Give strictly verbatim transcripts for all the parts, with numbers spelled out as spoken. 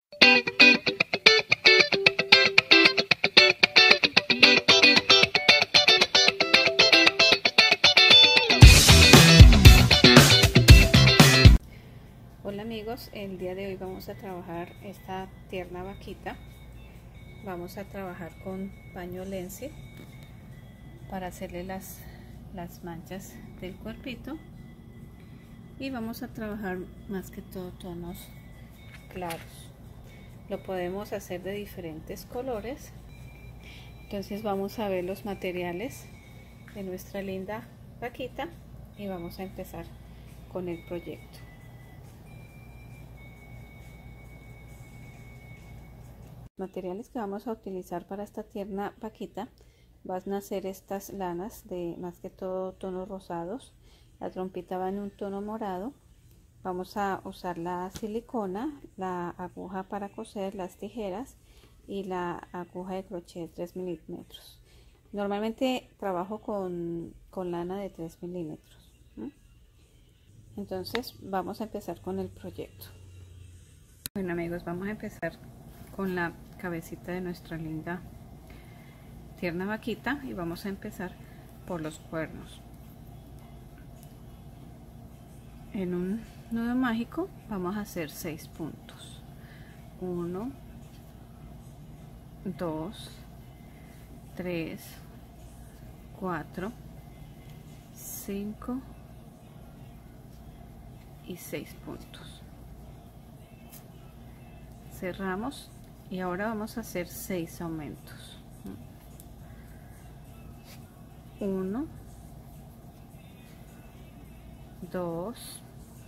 Hola amigos, el día de hoy vamos a trabajar esta tierna vaquita. Vamos a trabajar con paño Lenzi para hacerle las, las manchas del cuerpito, y vamos a trabajar más que todo tonos claros. Lo podemos hacer de diferentes colores. Entonces vamos a ver los materiales de nuestra linda vaquita y vamos a empezar con el proyecto. Materiales que vamos a utilizar para esta tierna vaquita van a ser estas lanas de más que todo tonos rosados. La trompita va en un tono morado. Vamos a usar la silicona, la aguja para coser, las tijeras y la aguja de crochet de tres milímetros. Normalmente trabajo con, con lana de tres milímetros. ¿Mm? Entonces vamos a empezar con el proyecto. Bueno amigos, vamos a empezar con la cabecita de nuestra linda tierna vaquita y vamos a empezar por los cuernos. En un nudo mágico vamos a hacer seis puntos: uno, dos, tres, cuatro, cinco y seis puntos. Cerramos y ahora vamos a hacer seis aumentos: uno, dos,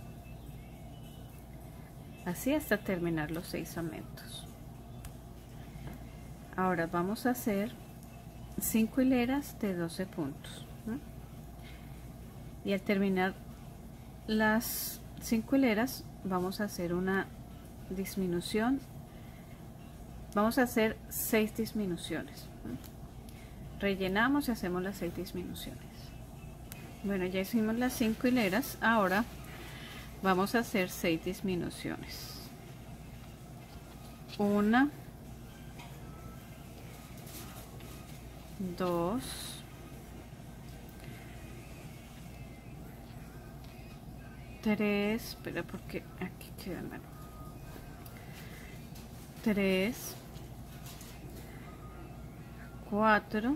así hasta terminar los seis aumentos. Ahora vamos a hacer cinco hileras de doce puntos, ¿no? Y al terminar las cinco hileras vamos a hacer una disminución. Vamos a hacer seis disminuciones, ¿no? Rellenamos y hacemos las seis disminuciones. Bueno, ya hicimos las cinco hileras. Ahora vamos a hacer seis disminuciones: una, dos, tres, espera porque aquí queda mal, tres, cuatro,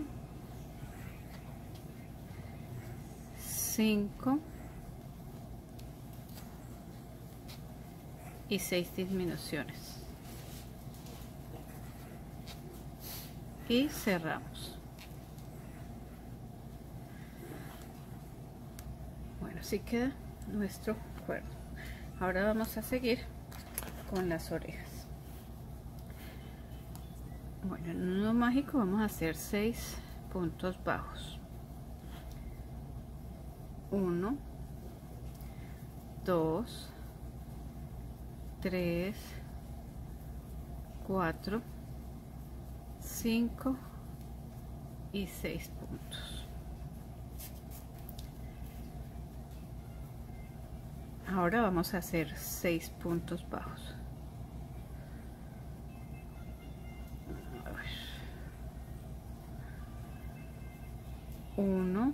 cinco y seis disminuciones y cerramos. Bueno, así queda nuestro cuerno. Ahora vamos a seguir con las orejas. Bueno, en un nudo mágico vamos a hacer seis puntos bajos: uno, dos, tres, cuatro, cinco y seis puntos. Ahora vamos a hacer seis puntos bajos. A ver. uno,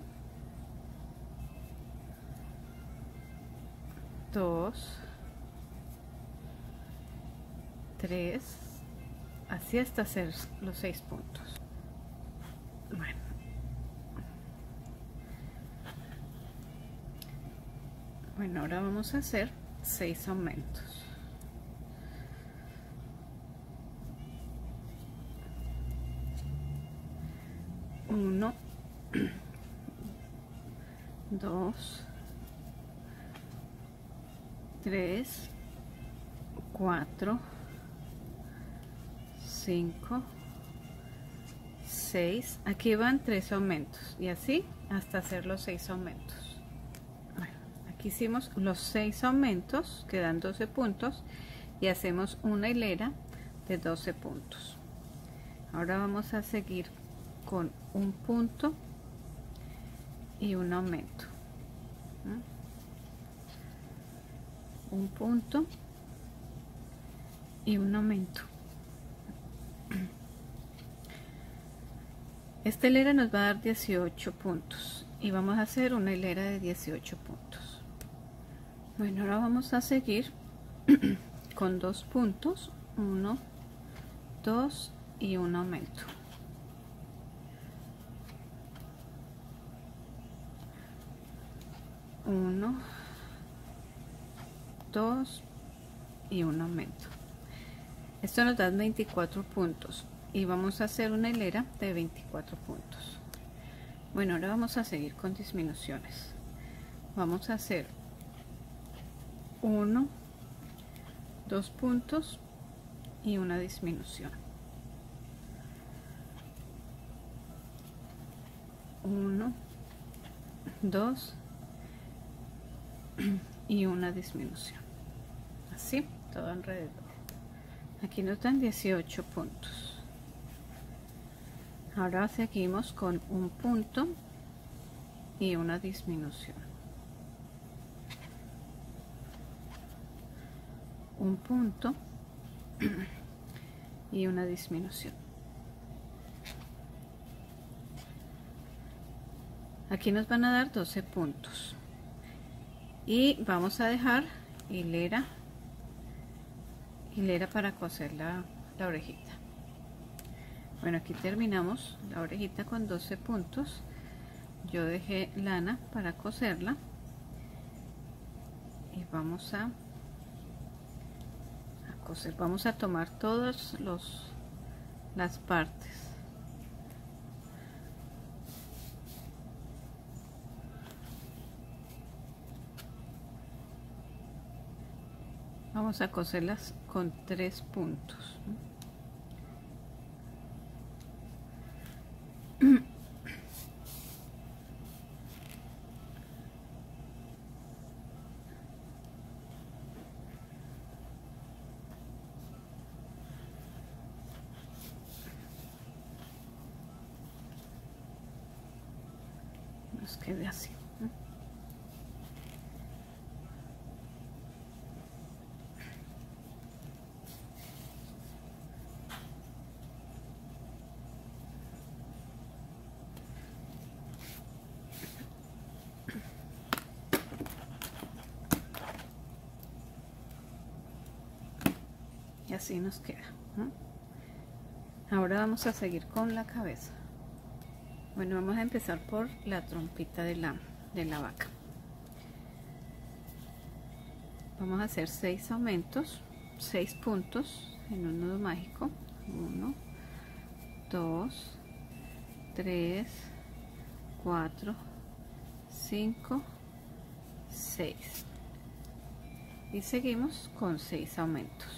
dos, tres, así hasta hacer los seis puntos. Bueno, bueno, ahora vamos a hacer seis aumentos: uno, dos, tres, cuatro, cinco, seis. Aquí van tres aumentos y así hasta hacer los seis aumentos. Bueno, aquí hicimos los seis aumentos, quedan doce puntos y hacemos una hilera de doce puntos. Ahora vamos a seguir con un punto y un aumento. ¿Mm? Un punto y un aumento. Esta hilera nos va a dar dieciocho puntos y vamos a hacer una hilera de dieciocho puntos. Bueno, ahora vamos a seguir con dos puntos, uno, dos y un aumento. uno, dos y un aumento. Esto nos da veinticuatro puntos y vamos a hacer una hilera de veinticuatro puntos. Bueno, ahora vamos a seguir con disminuciones. Vamos a hacer uno, dos puntos y una disminución. uno, dos y una disminución, así todo alrededor. Aquí nos dan dieciocho puntos. Ahora seguimos con un punto y una disminución, un punto y una disminución. Aquí nos van a dar doce puntos y vamos a dejar hilera hilera para coser la, la orejita. Bueno, aquí terminamos la orejita con doce puntos. Yo dejé lana para coserla y vamos a, a coser. Vamos a tomar todas los las partes. Vamos a coserlas con tres puntos. Nos quede así. Y así nos queda, ¿no? Ahora vamos a seguir con la cabeza. Bueno, vamos a empezar por la trompita de la, de la vaca. Vamos a hacer seis aumentos, seis puntos en un nudo mágico. uno, dos, tres, cuatro, cinco, seis. Y seguimos con seis aumentos.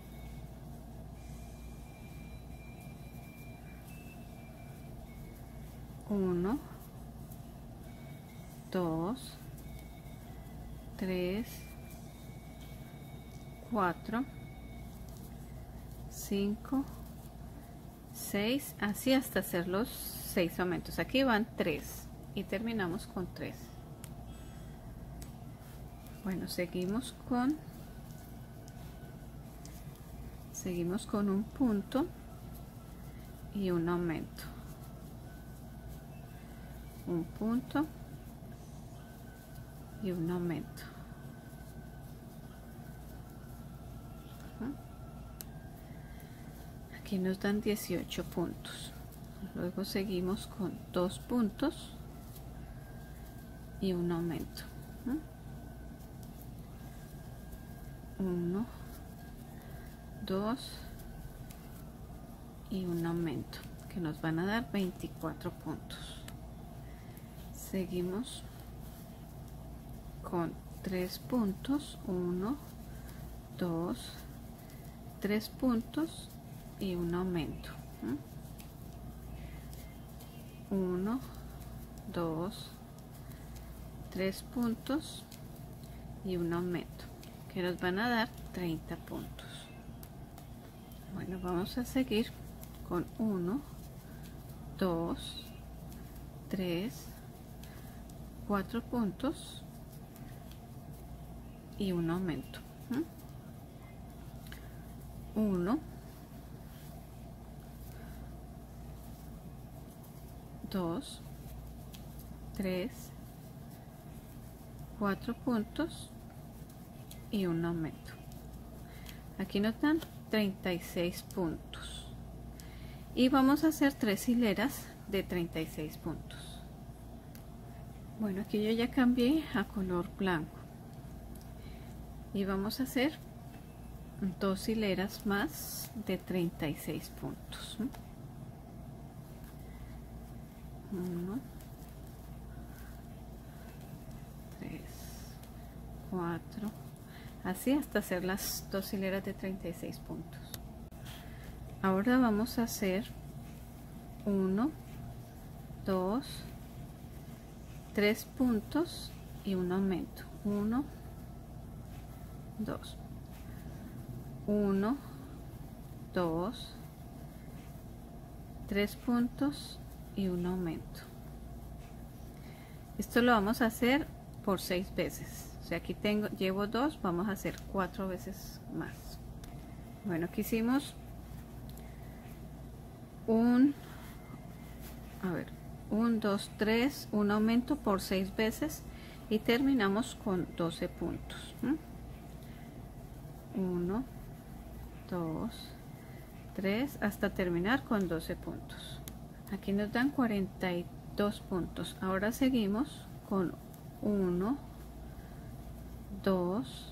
uno, dos, tres, cuatro, cinco, seis, así hasta hacer los seis aumentos. Aquí van tres y terminamos con tres. Bueno, seguimos con seguimos con un punto y un aumento, un punto y un aumento. Aquí nos dan dieciocho puntos. Luego seguimos con dos puntos y un aumento. uno, dos y un aumento que nos van a dar veinticuatro puntos. Seguimos con tres puntos, uno, dos, tres puntos y un aumento. uno, dos, tres puntos y un aumento que nos van a dar treinta puntos. Bueno, vamos a seguir con uno, dos, tres, cuatro puntos y un aumento. uno, dos, tres, cuatro puntos y un aumento. Aquí nos dan treinta y seis puntos y vamos a hacer tres hileras de treinta y seis puntos. Bueno, aquí yo ya cambié a color blanco y vamos a hacer dos hileras más de treinta y seis puntos. uno, tres, cuatro, así hasta hacer las dos hileras de treinta y seis puntos. Ahora vamos a hacer uno, dos, tres puntos y un aumento. uno, dos, uno, dos, tres puntos y un aumento. Esto lo vamos a hacer por seis veces. O sea, aquí tengo, llevo dos, vamos a hacer cuatro veces más. Bueno, aquí hicimos un, a ver, un, dos, tres, un aumento por seis veces y terminamos con doce puntos. uno, dos, tres, hasta terminar con doce puntos. Aquí nos dan cuarenta y dos puntos. Ahora seguimos con uno, dos,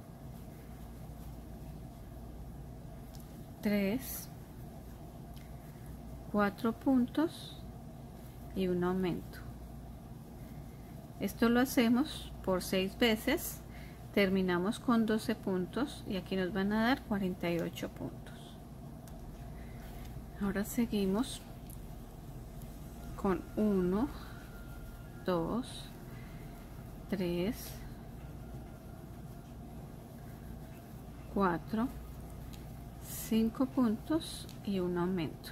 tres, cuatro puntos y un aumento. Esto lo hacemos por seis veces, terminamos con doce puntos y aquí nos van a dar cuarenta y ocho puntos. Ahora seguimos con uno, dos, tres, cuatro, cinco puntos y un aumento.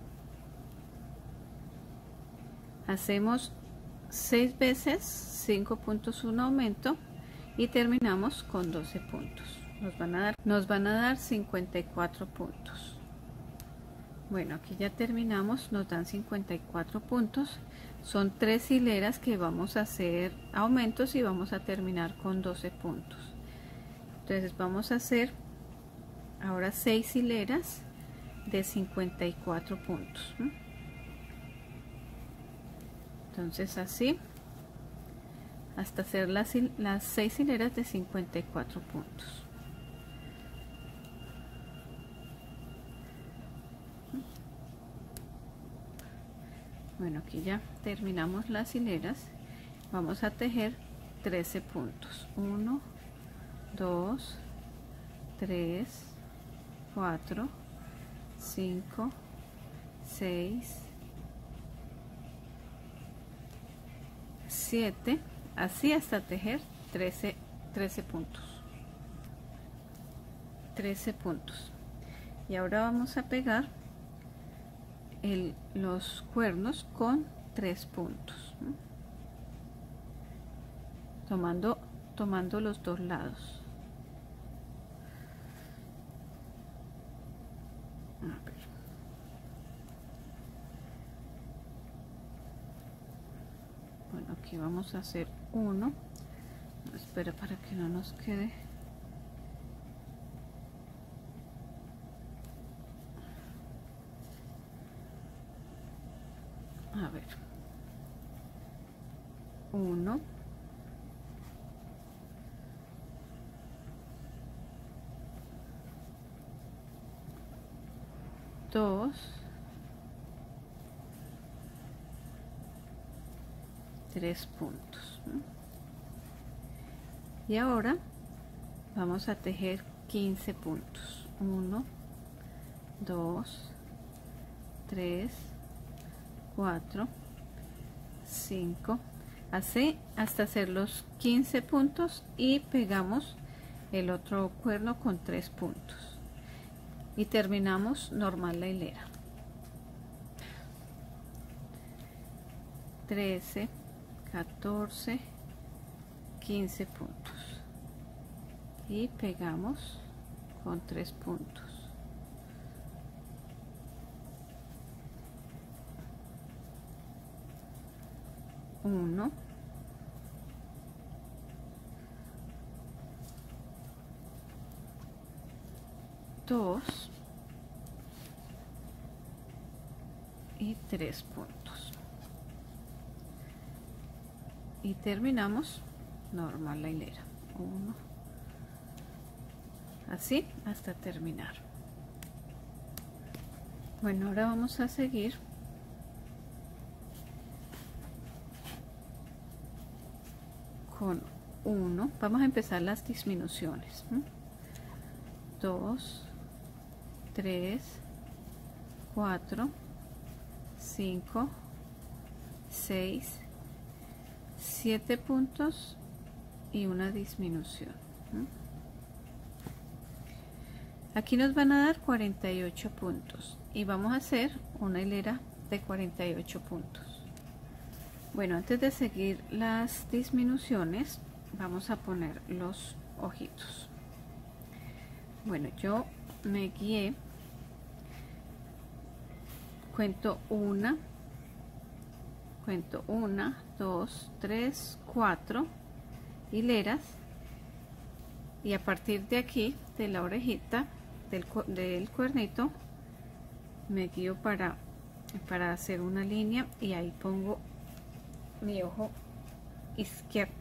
Hacemos seis veces cinco puntos, un aumento y terminamos con doce puntos. Nos van a dar, nos van a dar cincuenta y cuatro puntos. Bueno, aquí ya terminamos, nos dan cincuenta y cuatro puntos. Son tres hileras que vamos a hacer aumentos y vamos a terminar con doce puntos. Entonces vamos a hacer ahora seis hileras de cincuenta y cuatro puntos. Entonces así hasta hacer las, las seis hileras de cincuenta y cuatro puntos. Bueno, aquí ya terminamos las hileras. Vamos a tejer trece puntos. uno, dos, tres, cuatro, cinco, seis, siete, así hasta tejer trece, trece puntos. trece puntos. Y ahora vamos a pegar El, los cuernos con tres puntos, ¿no? tomando tomando los dos lados. A ver. Bueno, aquí vamos a hacer uno. Espera para que no nos quede. A ver, uno, dos, tres puntos, ¿no? Y ahora vamos a tejer quince puntos. uno, dos, tres, cuatro, cinco, así hasta hacer los quince puntos y pegamos el otro cuerno con tres puntos y terminamos normal la hilera. trece, catorce, quince puntos y pegamos con tres puntos. uno, dos y tres puntos, y terminamos normal la hilera, uno, así hasta terminar. Bueno, ahora vamos a seguir con uno, vamos a empezar las disminuciones, dos, tres, cuatro, cinco, seis, siete puntos y una disminución. Aquí nos van a dar cuarenta y ocho puntos y vamos a hacer una hilera de cuarenta y ocho puntos. Bueno, antes de seguir las disminuciones vamos a poner los ojitos. Bueno, yo me guié, cuento una, cuento una, dos, tres, cuatro hileras, y a partir de aquí, de la orejita del, del cuernito, me guío para, para hacer una línea, y ahí pongo mi ojo izquierdo.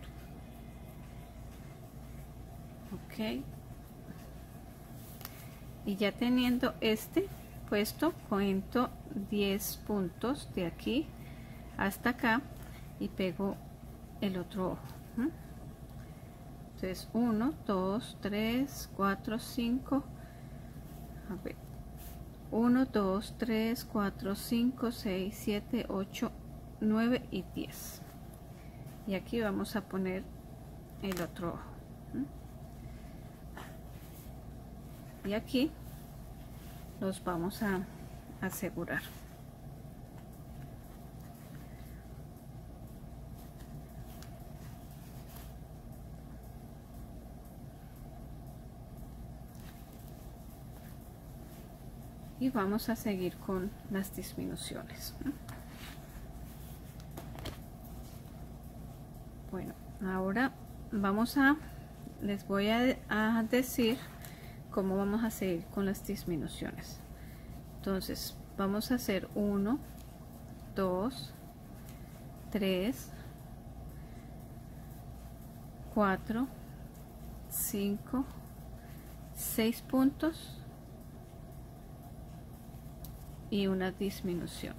Ok, y ya teniendo este puesto, cuento diez puntos de aquí hasta acá y pego el otro ojo. Entonces uno, dos, tres, cuatro, cinco, a ver, uno, dos, tres, cuatro, cinco, seis, siete, ocho, nueve y diez, y aquí vamos a poner el otro ojo, y aquí los vamos a asegurar. Y vamos a seguir con las disminuciones. Bueno, ahora vamos a, les voy a, a decir cómo vamos a seguir con las disminuciones. Entonces vamos a hacer uno, dos, tres, cuatro, cinco, seis puntos y una disminución.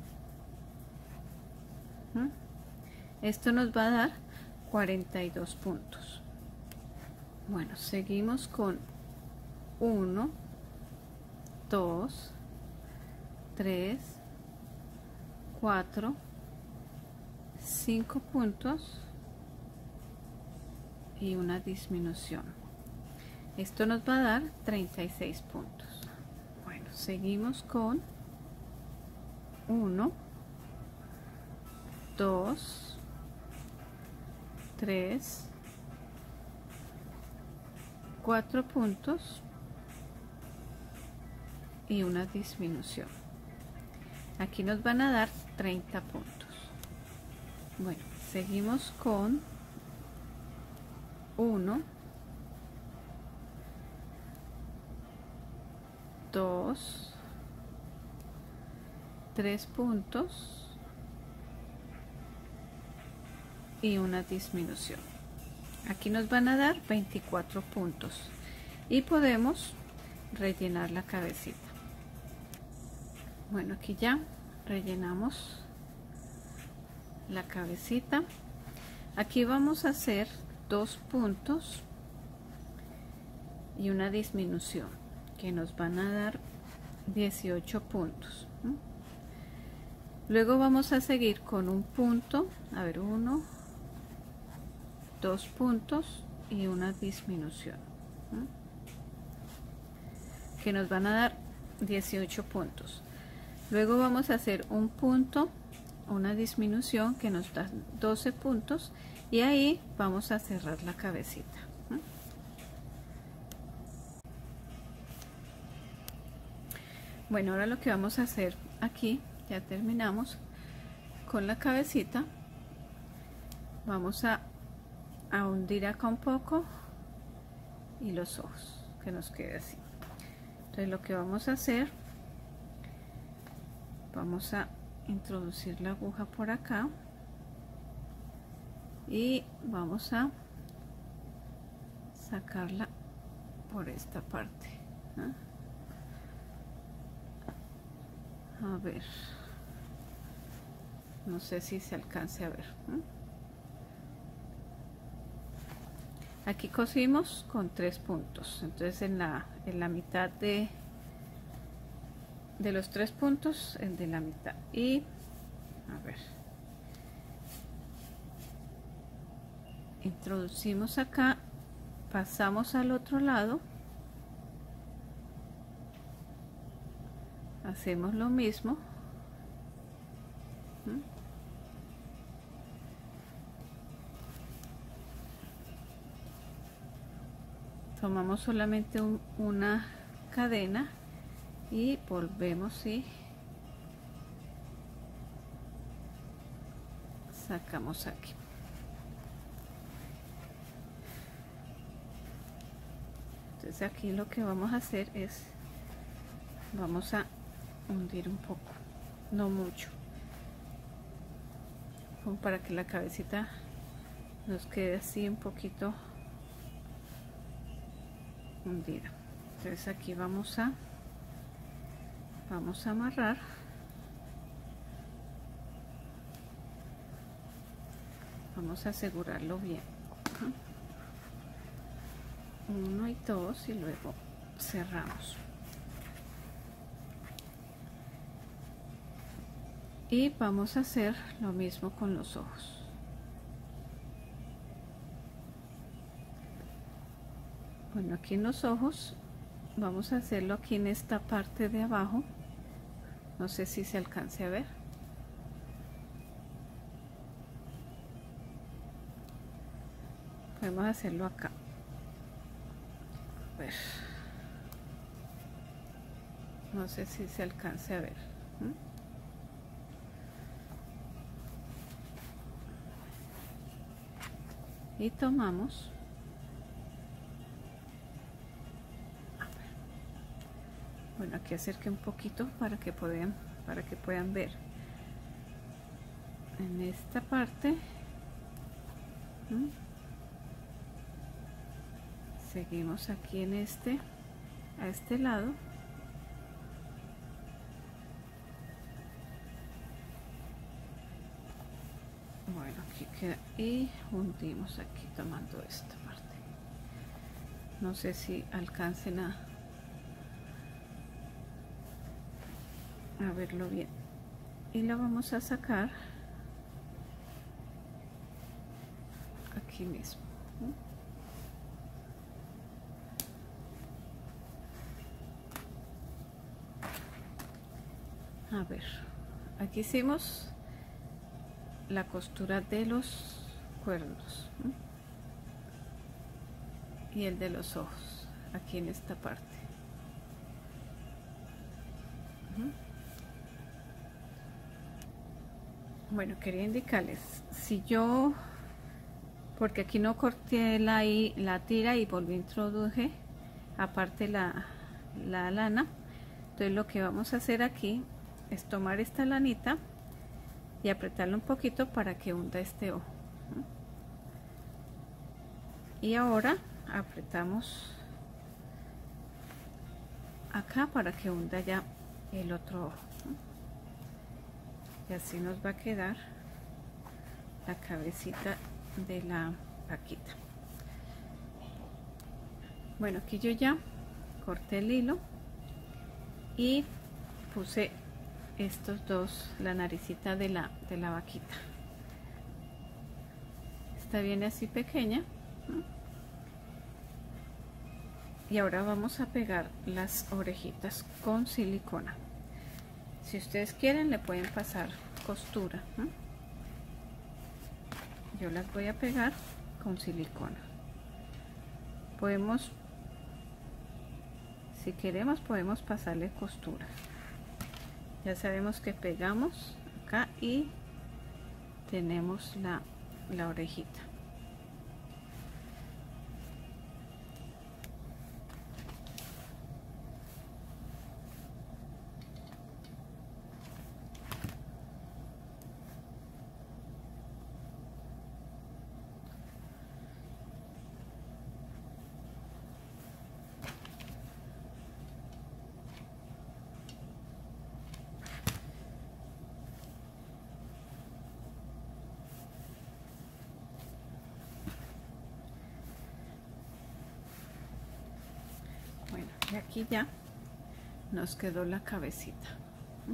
¿Mm? Esto nos va a dar cuarenta y dos puntos. Bueno, seguimos con uno, dos, tres, cuatro, cinco puntos y una disminución. Esto nos va a dar treinta y seis puntos. Bueno, seguimos con uno, dos, tres, cuatro puntos y una disminución. Aquí nos van a dar treinta puntos. Bueno, seguimos con uno, dos, tres puntos y una disminución. Aquí nos van a dar veinticuatro puntos y podemos rellenar la cabecita. Bueno, aquí ya rellenamos la cabecita. Aquí vamos a hacer dos puntos y una disminución que nos van a dar dieciocho puntos. Luego vamos a seguir con un punto, a ver, uno, dos puntos y una disminución, ¿no? Que nos van a dar dieciocho puntos. Luego vamos a hacer un punto, una disminución que nos da doce puntos, y ahí vamos a cerrar la cabecita, ¿no? Bueno, ahora lo que vamos a hacer aquí, ya terminamos con la cabecita. vamos a, a hundir acá un poco y los ojos, que nos quede así. Entonces lo que vamos a hacer, vamos a introducir la aguja por acá y vamos a sacarla por esta parte, ¿eh? A ver, no sé si se alcance a ver, ¿eh? Aquí cosimos con tres puntos, entonces en la, en la mitad de de los tres puntos, el de la mitad, y a ver, introducimos acá, pasamos al otro lado, hacemos lo mismo, ¿Mm? Tomamos solamente un, una cadena y volvemos y sacamos aquí. Entonces aquí lo que vamos a hacer es, vamos a hundir un poco, no mucho, como para que la cabecita nos quede así un poquito hundida. Entonces aquí vamos a vamos a amarrar, vamos a asegurarlo bien, uno y dos, y luego cerramos y vamos a hacer lo mismo con los ojos. Bueno, aquí en los ojos vamos a hacerlo aquí en esta parte de abajo, no sé si se alcance a ver. Podemos hacerlo acá. A ver. No sé si se alcance a ver. ¿Mm? Y tomamos. Bueno, aquí acerque un poquito para que puedan, para que puedan ver. En esta parte, ¿Mm? seguimos aquí en este, a este lado. Bueno, aquí queda y hundimos aquí tomando esta parte. No sé si alcancen a a verlo bien, y lo vamos a sacar aquí mismo. A ver, aquí hicimos la costura de los cuernos, ¿no? Y el de los ojos aquí en esta parte. Uh-huh. Bueno, quería indicarles, si yo, porque aquí no corté la, la tira y volví a introduje aparte la, la lana, entonces lo que vamos a hacer aquí es tomar esta lanita y apretarla un poquito para que hunda este ojo. Y ahora apretamos acá para que hunda ya el otro ojo. Y así nos va a quedar la cabecita de la vaquita. Bueno, aquí yo ya corté el hilo y puse estos dos, la naricita de la de la vaquita. Esta viene así pequeña, ¿no? Y ahora vamos a pegar las orejitas con silicona. Si ustedes quieren le pueden pasar costura, ¿no? Yo las voy a pegar con silicona. Podemos, si queremos, podemos pasarle costura. Ya sabemos que pegamos acá y tenemos la la orejita. Bueno, y aquí ya nos quedó la cabecita. ¿Mm?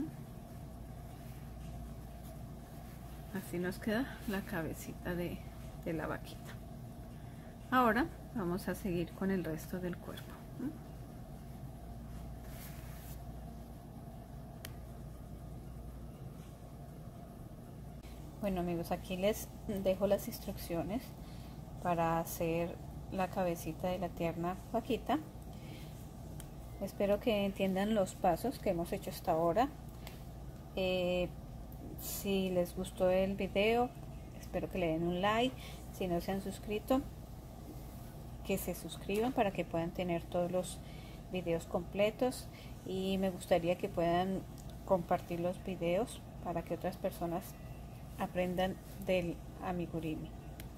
Así nos queda la cabecita de, de la vaquita. Ahora vamos a seguir con el resto del cuerpo. ¿Mm? Bueno amigos, aquí les dejo las instrucciones para hacer la cabecita de la tierna vaquita. Espero que entiendan los pasos que hemos hecho hasta ahora. Eh, si les gustó el video, espero que le den un like. Si no se han suscrito, que se suscriban para que puedan tener todos los videos completos. Y me gustaría que puedan compartir los videos para que otras personas aprendan del amigurumi.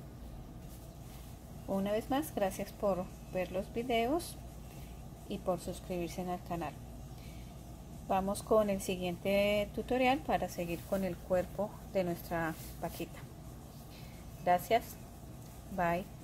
Una vez más, gracias por ver los videos y por suscribirse al canal. Vamos con el siguiente tutorial para seguir con el cuerpo de nuestra vaquita. Gracias. Bye.